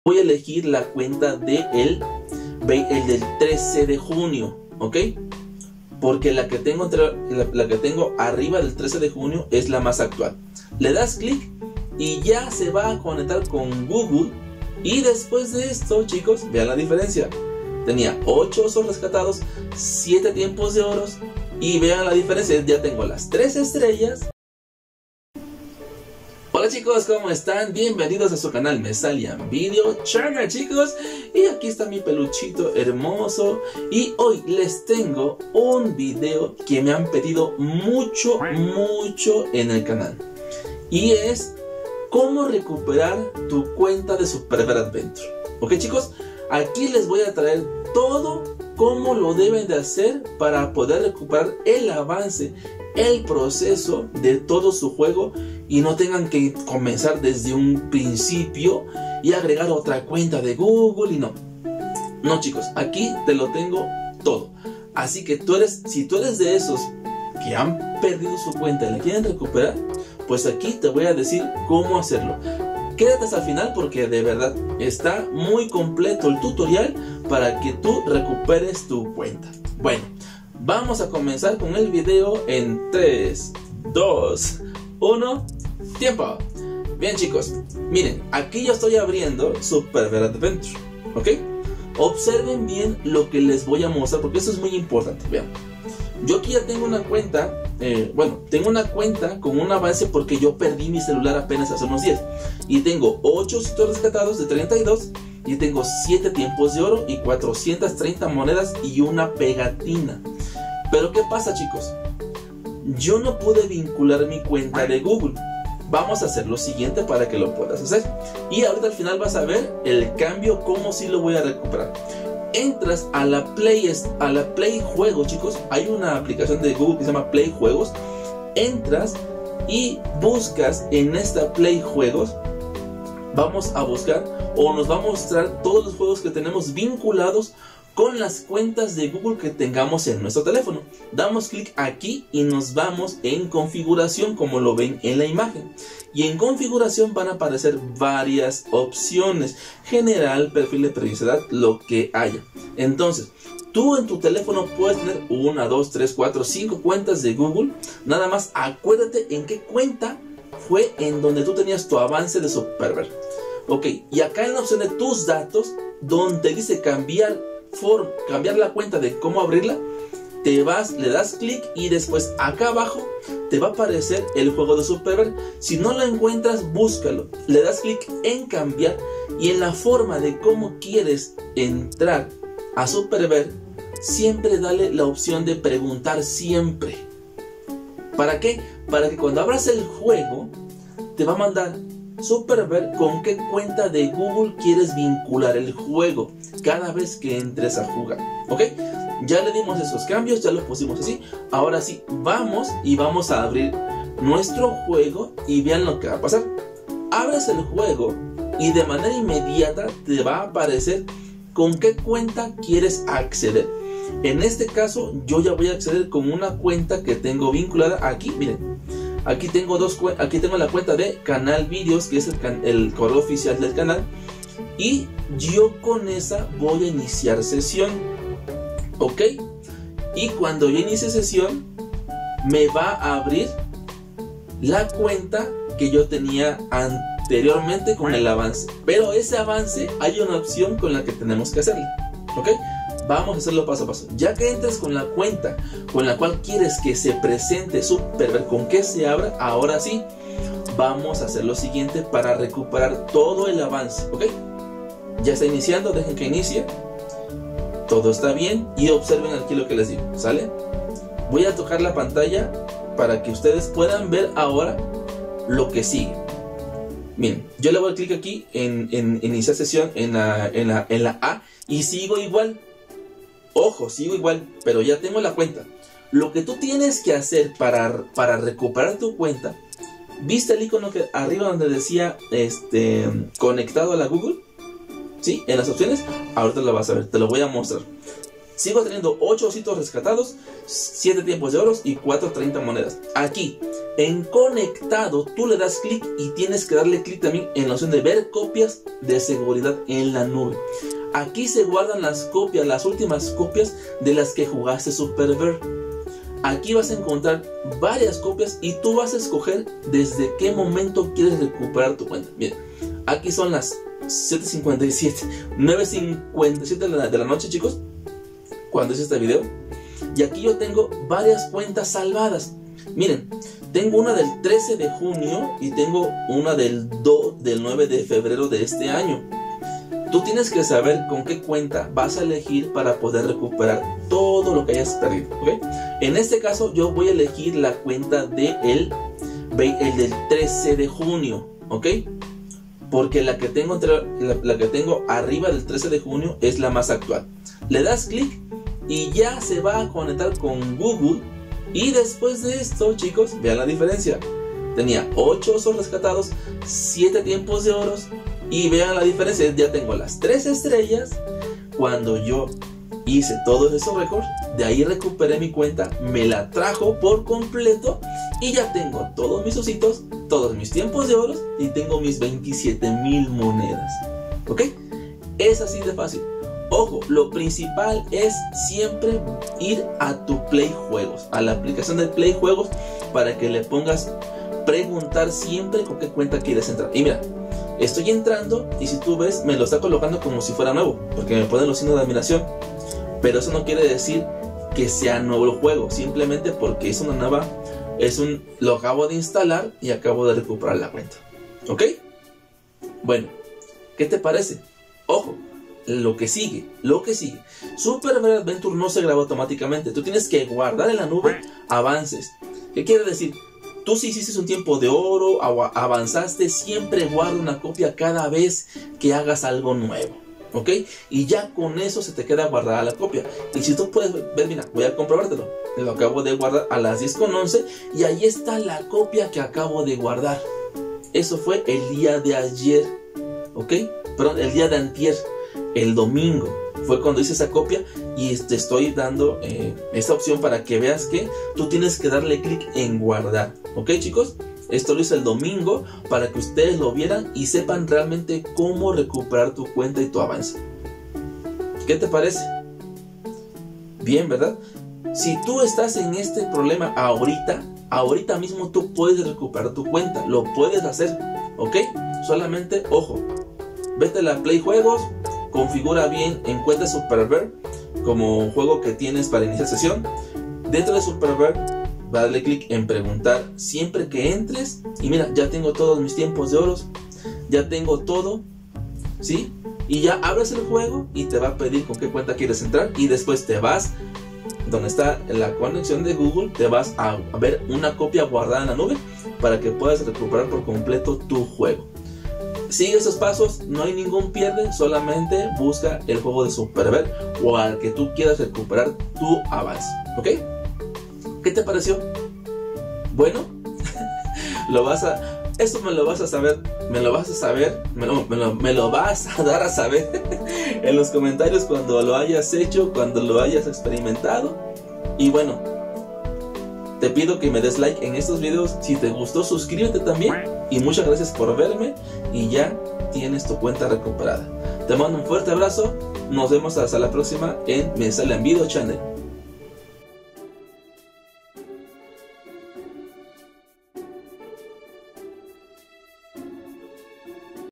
voy a elegir la cuenta de el del 13 de junio, ¿ok? Porque la que tengo arriba del 13 de junio es la más actual. Le das clic y ya se va a conectar con Google. Y después de esto, chicos, vean la diferencia. Tenía 8 osos rescatados, 7 tiempos de oros. Y vean la diferencia, ya tengo las 3 estrellas. Hola chicos, ¿cómo están? Bienvenidos a su canal Mesalian Video Channel, chicos. Y aquí está mi peluchito hermoso. Y hoy les tengo un video que me han pedido mucho en el canal. Y es cómo recuperar tu cuenta de Super Bear Adventure. Ok chicos, aquí les voy a traer todo cómo lo deben de hacer para poder recuperar el avance, el proceso de todo su juego y no tengan que comenzar desde un principio y agregar otra cuenta de Google y no chicos, aquí te lo tengo todo. Así que si tú eres de esos que han perdido su cuenta y la quieren recuperar, pues aquí te voy a decir cómo hacerlo. Quédate hasta el final porque de verdad está muy completo el tutorial para que tú recuperes tu cuenta. Bueno, vamos a comenzar con el video en 3, 2, 1, tiempo. Bien chicos, miren, aquí yo estoy abriendo Super Bear Adventure, ¿ok? Observen bien lo que les voy a mostrar porque eso es muy importante, vean. Yo aquí ya tengo una cuenta, tengo una cuenta con un avance porque yo perdí mi celular apenas hace unos días. Y tengo 8 sitios rescatados de 32 y tengo 7 tiempos de oro y 430 monedas y una pegatina. Pero ¿qué pasa chicos? Yo no pude vincular mi cuenta de Google. Vamos a hacer lo siguiente para que lo puedas hacer. Y ahorita al final vas a ver el cambio, cómo sí lo voy a recuperar. Entras a la Play Juegos, chicos. Hay una aplicación de Google que se llama Play Juegos. Entras y buscas en esta Play Juegos. Vamos a buscar o nos va a mostrar todos los juegos que tenemos vinculados con las cuentas de Google que tengamos en nuestro teléfono. Damos clic aquí y nos vamos en configuración, como lo ven en la imagen. Y en configuración van a aparecer varias opciones: general, perfil de privacidad, lo que haya. Entonces, tú en tu teléfono puedes tener 1, 2, 3, 4, 5 cuentas de Google. Nada más acuérdate en qué cuenta fue en donde tú tenías tu avance de Super Bear. Ok, y acá en la opción de tus datos, donde dice cambiar la cuenta de cómo abrirla, le das clic y después acá abajo te va a aparecer el juego de Super Bear. Si no lo encuentras, búscalo, le das clic en cambiar y en la forma de cómo quieres entrar a Super Bear, siempre dale la opción de preguntar siempre. ¿Para qué? Para que cuando abras el juego te va a mandar Super Bear con qué cuenta de Google quieres vincular el juego cada vez que entres a jugar, ¿ok? Ya le dimos esos cambios, ya los pusimos así. Ahora sí, vamos a abrir nuestro juego y vean lo que va a pasar. Abres el juego y de manera inmediata te va a aparecer con qué cuenta quieres acceder. En este caso yo ya voy a acceder con una cuenta que tengo vinculada aquí, miren. Aquí tengo la cuenta de Canal Videos, que es el correo oficial del canal. Y yo con esa voy a iniciar sesión, ¿ok? Y cuando yo inicie sesión, me va a abrir la cuenta que yo tenía anteriormente con el avance. Pero ese avance hay una opción con la que tenemos que hacerlo, ¿ok? Vamos a hacerlo paso a paso. Ya que entres con la cuenta con la cual quieres que se presente Super Bear, con que se abra, ahora sí, vamos a hacer lo siguiente para recuperar todo el avance, ¿ok? Ya está iniciando, dejen que inicie. Todo está bien y observen aquí lo que les digo, ¿sale? Voy a tocar la pantalla para que ustedes puedan ver ahora lo que sigue. Miren, yo le voy a clic aquí en iniciar sesión en la A y sigo igual. Ojo, sigo igual, pero ya tengo la cuenta. Lo que tú tienes que hacer para recuperar tu cuenta, ¿viste el icono que arriba donde decía conectado a la Google? ¿Sí? En las opciones, ahorita lo vas a ver, te lo voy a mostrar. Sigo teniendo 8 ositos rescatados, 7 tiempos de oros y 430 monedas. Aquí, En conectado tú le das clic y tienes que darle clic también en la opción de ver copias de seguridad en la nube. Aquí se guardan las copias, las últimas copias de las que jugaste Super Bear. Aquí vas a encontrar varias copias y tú vas a escoger desde qué momento quieres recuperar tu cuenta. Bien, aquí son las 7:57, 9:57 de la noche, chicos, cuando hice este video. Y aquí yo tengo varias cuentas salvadas. Miren, tengo una del 13 de junio y tengo una del 9 de febrero de este año. Tú tienes que saber con qué cuenta vas a elegir para poder recuperar todo lo que hayas perdido, ¿ok? En este caso yo voy a elegir la cuenta el del 13 de junio, ¿ok? Porque la que tengo arriba del 13 de junio es la más actual. Le das clic y ya se va a conectar con Google. Y después de esto, chicos, vean la diferencia. Tenía 8 osos rescatados, 7 tiempos de oros. Y vean la diferencia, ya tengo las 3 estrellas. Cuando yo hice todos esos récords, de ahí recuperé mi cuenta, me la trajo por completo. Y ya tengo todos mis ositos, todos mis tiempos de oros y tengo mis 27,000 monedas. ¿Ok? Es así de fácil. Ojo, lo principal es siempre ir a tu Play Juegos, a la aplicación de Play Juegos, para que le pongas preguntar siempre con qué cuenta quieres entrar. Y mira, estoy entrando y si tú ves, me lo está colocando como si fuera nuevo, porque me ponen los signos de admiración. Pero eso no quiere decir que sea nuevo el juego, simplemente porque es una nueva, lo acabo de instalar y acabo de recuperar la cuenta. ¿Ok? Bueno, ¿qué te parece? Ojo. Lo que sigue. Super Bear Adventure no se graba automáticamente. Tú tienes que guardar en la nube avances. ¿Qué quiere decir? Tú si hiciste un tiempo de oro, avanzaste, siempre guarda una copia cada vez que hagas algo nuevo, ¿ok? Y ya con eso se te queda guardada la copia. Y si tú puedes ver, mira, voy a comprobártelo. Lo acabo de guardar a las 10:11 y ahí está la copia que acabo de guardar. Eso fue el día de ayer, ¿ok? Perdón, el día de antier. El domingo fue cuando hice esa copia y te estoy dando esta opción para que veas que tú tienes que darle clic en guardar. ¿Ok, chicos? Esto lo hice el domingo para que ustedes lo vieran y sepan realmente cómo recuperar tu cuenta y tu avance. ¿Qué te parece? Bien, ¿verdad? Si tú estás en este problema ahorita mismo tú puedes recuperar tu cuenta. Lo puedes hacer, ¿ok? Solamente, ojo, vete a la Play Juegos. Configura bien en cuenta Super Bear como juego que tienes para iniciar sesión. Dentro de Super Bear, dale clic en preguntar siempre que entres. Y mira, ya tengo todos mis tiempos de oros. Ya tengo todo, ¿sí? Y ya abres el juego y te va a pedir con qué cuenta quieres entrar. Y después te vas donde está la conexión de Google. Te vas a ver una copia guardada en la nube para que puedas recuperar por completo tu juego. Sigue esos pasos, no hay ningún pierde, solamente busca el juego de Super Bear o al que tú quieras recuperar tu avance, ¿ok? ¿Qué te pareció? Bueno, esto me lo vas a saber, me lo vas a dar a saber en los comentarios cuando lo hayas hecho, cuando lo hayas experimentado. Y bueno, te pido que me des like en estos videos. Si te gustó, suscríbete también. Y muchas gracias por verme. Y ya tienes tu cuenta recuperada. Te mando un fuerte abrazo. Nos vemos hasta la próxima en Me Saliam Video Channel.